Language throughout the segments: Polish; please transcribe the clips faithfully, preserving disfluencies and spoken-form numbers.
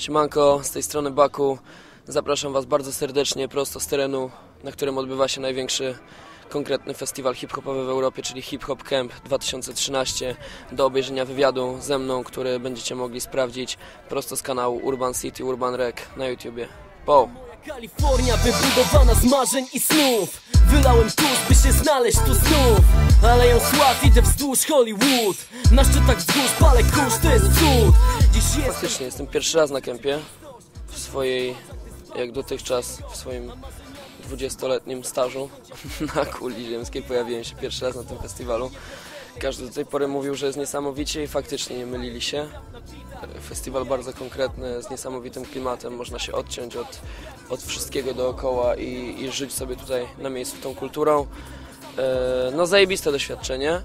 Siemanko, z tej strony Baku. Zapraszam Was bardzo serdecznie prosto z terenu, na którym odbywa się największy konkretny festiwal hip-hopowy w Europie, czyli Hip Hop Camp dwa tysiące trzynaście, do obejrzenia wywiadu ze mną, który będziecie mogli sprawdzić prosto z kanału Urban City, Urban Rec na YouTubie. Po! Kalifornia wybudowana z marzeń i snów. Wylałem tuż, by się znaleźć tu znów. Aleją sław, idę wzdłuż Hollywood. Na szczytach wzgórz palę kurz, to jest cud. Dziś jest... Faktycznie, jestem pierwszy raz na kempie w swojej, jak dotychczas, w swoim dwudziestoletnim stażu na kuli ziemskiej. Pojawiłem się pierwszy raz na tym festiwalu. Każdy do tej pory mówił, że jest niesamowicie i faktycznie nie mylili się. Festiwal bardzo konkretny, z niesamowitym klimatem, można się odciąć od, od wszystkiego dookoła i, i żyć sobie tutaj na miejscu tą kulturą. No zajebiste doświadczenie.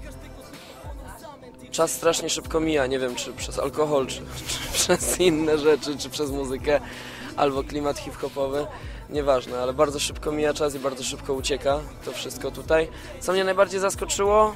Czas strasznie szybko mija, nie wiem czy przez alkohol, czy, czy przez inne rzeczy, czy przez muzykę, albo klimat hip-hopowy. Nieważne, ale bardzo szybko mija czas i bardzo szybko ucieka to wszystko tutaj. Co mnie najbardziej zaskoczyło?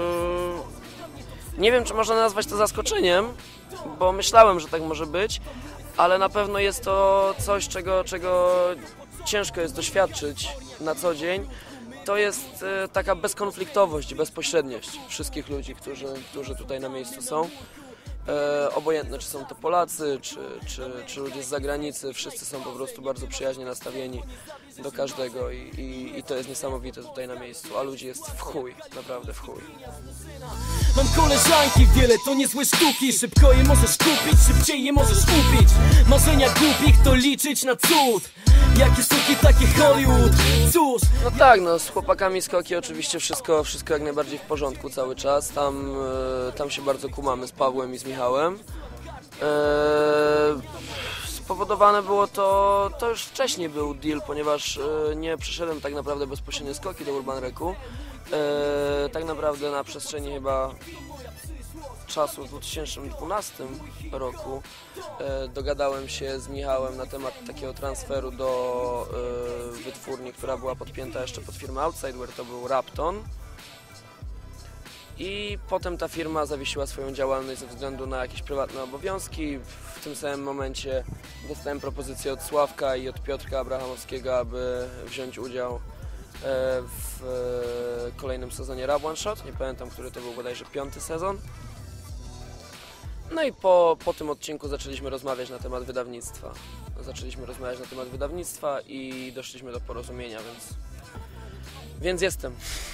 Yy, nie wiem, czy można nazwać to zaskoczeniem, bo myślałem, że tak może być, ale na pewno jest to coś, czego, czego ciężko jest doświadczyć na co dzień. To jest yy, taka bezkonfliktowość, bezpośredniość wszystkich ludzi, którzy, którzy tutaj na miejscu są. E, obojętne, czy są to Polacy, czy, czy, czy ludzie z zagranicy, wszyscy są po prostu bardzo przyjaźnie nastawieni do każdego i, i, i to jest niesamowite tutaj na miejscu, a ludzi jest w chuj, naprawdę w chuj. Mam koleżanki wiele, to niezłe sztuki. Szybko je możesz kupić, szybciej je możesz upić. Marzenia głupich to liczyć na cud. Jakie suki, takie Hollywood, cóż. No tak, no z chłopakami skoki oczywiście wszystko, wszystko jak najbardziej w porządku cały czas. Tam, e, tam się bardzo kumamy z Pawłem i z Michałem. E, spowodowane było to, to już wcześniej był deal, ponieważ e, nie przeszedłem tak naprawdę bezpośrednio skoki do Urban Recu. E, tak naprawdę na przestrzeni chyba czasu w dwa tysiące dwunastym roku e, dogadałem się z Michałem na temat takiego transferu do e, wytwórni, która była podpięta jeszcze pod firmę Outsideware, to był Rapton. I potem ta firma zawiesiła swoją działalność ze względu na jakieś prywatne obowiązki. W tym samym momencie dostałem propozycję od Sławka i od Piotrka Abrahamowskiego, aby wziąć udział w kolejnym sezonie Rap One Shot. Nie pamiętam, który to był, bodajże piąty sezon. No i po, po tym odcinku zaczęliśmy rozmawiać na temat wydawnictwa. Zaczęliśmy rozmawiać na temat wydawnictwa i doszliśmy do porozumienia, więc, więc jestem.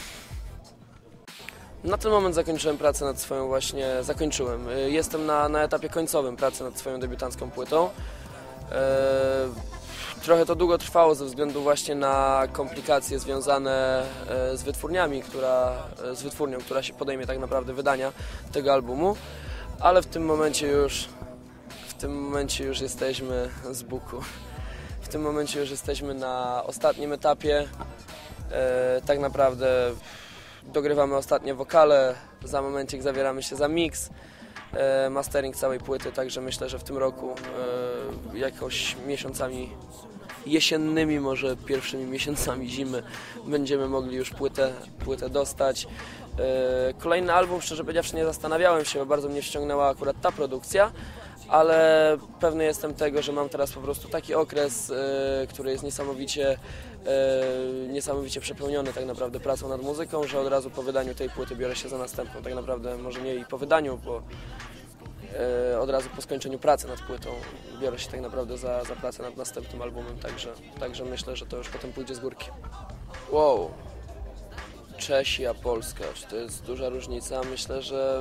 Na ten moment zakończyłem pracę nad swoją właśnie, zakończyłem. Jestem na, na etapie końcowym pracy nad swoją debiutancką płytą. Eee, trochę to długo trwało ze względu właśnie na komplikacje związane z wytwórniami, która, z wytwórnią, która się podejmie tak naprawdę wydania tego albumu. Ale w tym momencie już, w tym momencie już jesteśmy z buku. W tym momencie już jesteśmy na ostatnim etapie. E, tak naprawdę dogrywamy ostatnie wokale, za momencik zabieramy się za mix, e, mastering całej płyty, także myślę, że w tym roku e, jakoś miesiącami jesiennymi, może pierwszymi miesiącami zimy będziemy mogli już płytę, płytę dostać. Kolejny album, szczerze powiedziawszy, nie zastanawiałem się, bo bardzo mnie wciągnęła akurat ta produkcja, ale pewny jestem tego, że mam teraz po prostu taki okres, który jest niesamowicie, niesamowicie przepełniony tak naprawdę pracą nad muzyką, że od razu po wydaniu tej płyty biorę się za następną. Tak naprawdę może nie i po wydaniu, bo od razu po skończeniu pracy nad płytą biorę się tak naprawdę za, za pracę nad następnym albumem, także, także myślę, że to już potem pójdzie z górki. Wow! Czesi a Polska, czy to jest duża różnica? Myślę, że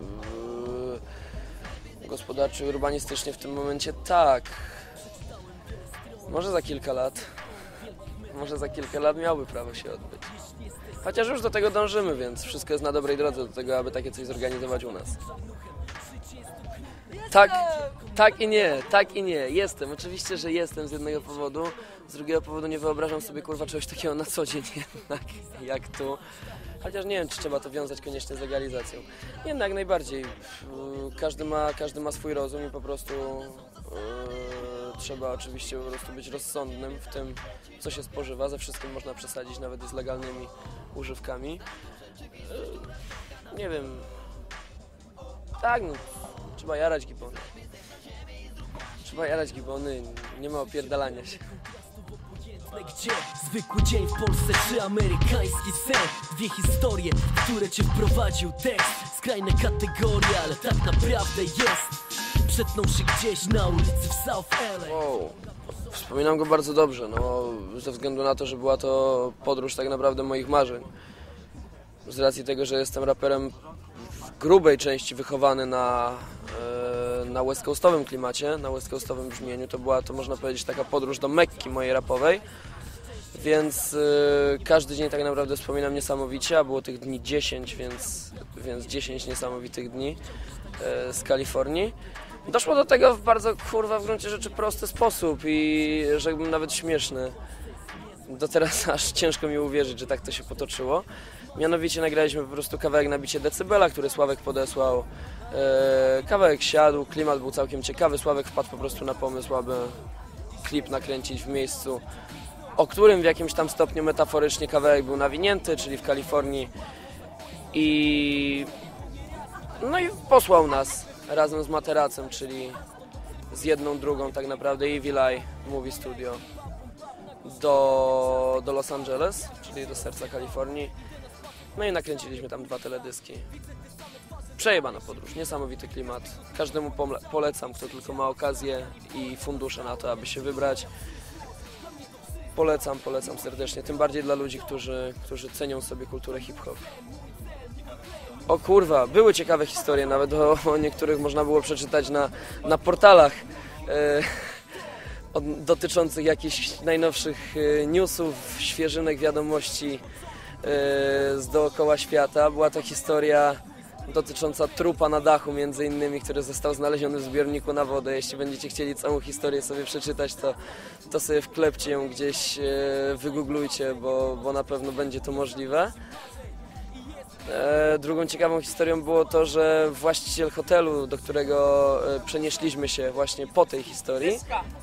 yy, gospodarczo i urbanistycznie w tym momencie tak. Może za kilka lat, może za kilka lat miałby prawo się odbyć. Chociaż już do tego dążymy, więc wszystko jest na dobrej drodze do tego, aby takie coś zorganizować u nas. Tak, tak i nie, tak i nie. Jestem, oczywiście, że jestem z jednego powodu. Z drugiego powodu nie wyobrażam sobie, kurwa, czegoś takiego na co dzień jednak, jak tu. Chociaż nie wiem, czy trzeba to wiązać koniecznie z legalizacją. Nie, no jak najbardziej. Każdy ma, każdy ma swój rozum i po prostu yy, trzeba oczywiście po prostu być rozsądnym w tym, co się spożywa. Ze wszystkim można przesadzić, nawet i z legalnymi używkami. Yy, nie wiem. Tak, no. Trzeba jarać gipony. Trzeba jarać gibony, nie ma opierdalania się. Gdzie zwykły dzień w Polsce czy amerykański sen? Dwie historie, w które cię wprowadził tekst. Skrajne kategorie, ale tak naprawdę jest. Przetnąwszy gdzieś na ulicy w South L A. Wow. Wspominam go bardzo dobrze, no, ze względu na to, że była to podróż tak naprawdę moich marzeń. Z racji tego, że jestem raperem w grubej części wychowany na, e, na west coastowym klimacie, na west coastowym brzmieniu, to była to, można powiedzieć, taka podróż do Mekki mojej rapowej. Więc e, każdy dzień tak naprawdę wspominam niesamowicie, a było tych dni dziesięć, więc, więc dziesięć niesamowitych dni e, z Kalifornii. Doszło do tego w bardzo, kurwa, w gruncie rzeczy prosty sposób i rzekłbym nawet śmieszny. Do teraz aż ciężko mi uwierzyć, że tak to się potoczyło. Mianowicie nagraliśmy po prostu kawałek na bicie Decybela, który Sławek podesłał. E, kawałek siadł, klimat był całkiem ciekawy. Sławek wpadł po prostu na pomysł, aby klip nakręcić w miejscu, o którym w jakimś tam stopniu metaforycznie kawałek był nawinięty, czyli w Kalifornii. I... no i posłał nas razem z Materacem, czyli z jedną drugą tak naprawdę Evil Eye Movie Studio do, do Los Angeles, czyli do serca Kalifornii. No i nakręciliśmy tam dwa teledyski. Przejebana podróż, niesamowity klimat. Każdemu polecam, kto tylko ma okazję i fundusze na to, aby się wybrać. Polecam, polecam serdecznie, tym bardziej dla ludzi, którzy, którzy cenią sobie kulturę hip-hop. O kurwa, były ciekawe historie, nawet o, o niektórych można było przeczytać na, na portalach e, od, dotyczących jakichś najnowszych e, newsów, świeżynek, wiadomości e, z dookoła świata. Była to historia dotycząca trupa na dachu między innymi, który został znaleziony w zbiorniku na wodę. Jeśli będziecie chcieli całą historię sobie przeczytać, to, to sobie wklepcie ją gdzieś, e, wygooglujcie, bo, bo na pewno będzie to możliwe. E, drugą ciekawą historią było to, że właściciel hotelu, do którego e, przenieśliśmy się właśnie po tej historii,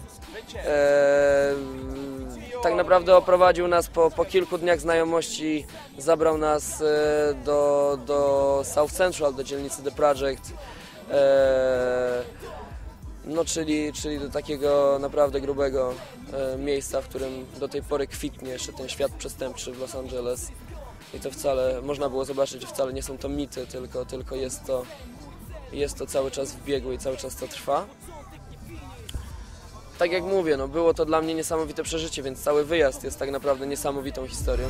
e, tak naprawdę oprowadził nas po, po kilku dniach znajomości, zabrał nas e, do, do South Central, do dzielnicy The Project, e, no czyli, czyli do takiego naprawdę grubego e, miejsca, w którym do tej pory kwitnie jeszcze ten świat przestępczy w Los Angeles. I to wcale, można było zobaczyć, że wcale nie są to mity, tylko, tylko jest to, jest to cały czas w biegu i cały czas to trwa. Tak jak mówię, no było to dla mnie niesamowite przeżycie, więc cały wyjazd jest tak naprawdę niesamowitą historią.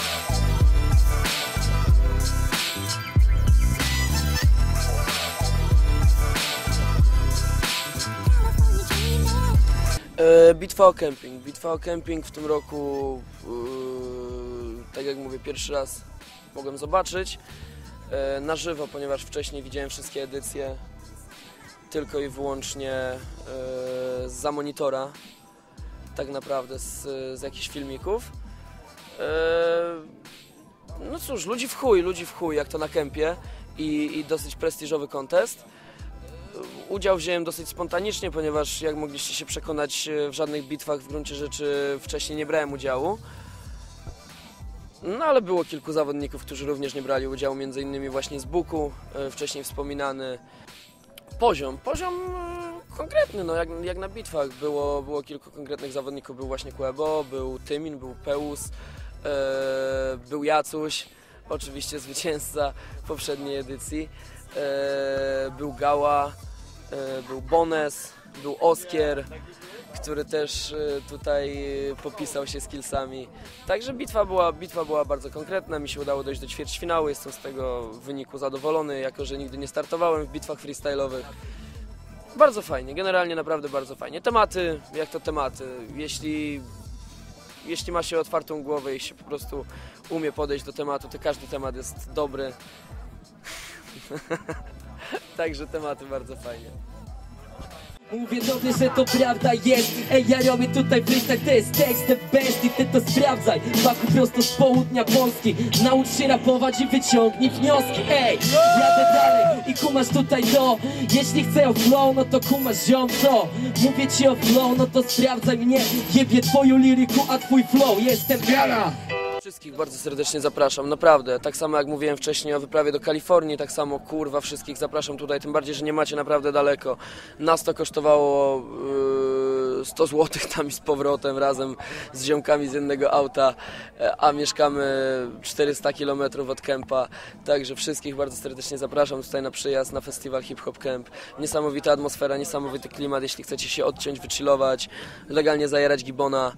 E, bitwa o kemping. Bitwa o kemping w tym roku, e, tak jak mówię, pierwszy raz mogłem zobaczyć e, na żywo, ponieważ wcześniej widziałem wszystkie edycje tylko i wyłącznie e, zza monitora, tak naprawdę z, z jakichś filmików. E, no cóż, ludzi w chuj, ludzi w chuj, jak to na kempie i, i dosyć prestiżowy kontest. Udział wziąłem dosyć spontanicznie, ponieważ jak mogliście się przekonać, w żadnych bitwach w gruncie rzeczy wcześniej nie brałem udziału. No ale było kilku zawodników, którzy również nie brali udziału, między innymi właśnie z Buku, wcześniej wspominany. Poziom, poziom konkretny, no jak, jak na bitwach. Było, było kilku konkretnych zawodników, był właśnie Quebo, był Tymin, był Peus, e, był Jacuś, oczywiście zwycięzca poprzedniej edycji. E, był Gała, e, był Bones, był Oskier, który też e, tutaj popisał się skillsami. Także bitwa była, bitwa była bardzo konkretna, mi się udało dojść do ćwierćfinału, jestem z tego wyniku zadowolony, jako że nigdy nie startowałem w bitwach freestyle'owych. Bardzo fajnie, generalnie naprawdę bardzo fajnie. Tematy, jak to tematy, jeśli, jeśli ma się otwartą głowę i się po prostu umie podejść do tematu, to każdy temat jest dobry. Także tematy bardzo fajnie. Mówię tobie, że to prawda jest. Ej, ja robię tutaj freestyle, to jest tekst the best i ty to sprawdzaj. Baku prosto z południa Polski. Naucz się rapować i wyciągnij wnioski. Ej, jadę dalej i kumasz tutaj to. Jeśli chcę o flow, no to kumasz ziom co. Mówię ci o flow, no to sprawdzaj mnie. Jebie twoją liryku, a twój flow jestem gala. Wszystkich bardzo serdecznie zapraszam, naprawdę. Tak samo jak mówiłem wcześniej o wyprawie do Kalifornii, tak samo kurwa wszystkich zapraszam tutaj, tym bardziej, że nie macie naprawdę daleko. Nas to kosztowało yy, sto złotych tam i z powrotem razem z ziomkami z jednego auta, a mieszkamy czterysta kilometrów od kempa. Także wszystkich bardzo serdecznie zapraszam tutaj na przyjazd na festiwal Hip Hop Camp. Niesamowita atmosfera, niesamowity klimat, jeśli chcecie się odciąć, wychillować, legalnie zajarać gibona.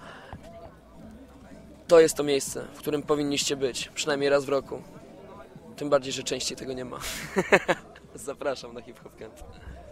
To jest to miejsce, w którym powinniście być, przynajmniej raz w roku. Tym bardziej, że częściej tego nie ma. Zapraszam na Hip Hop Camp.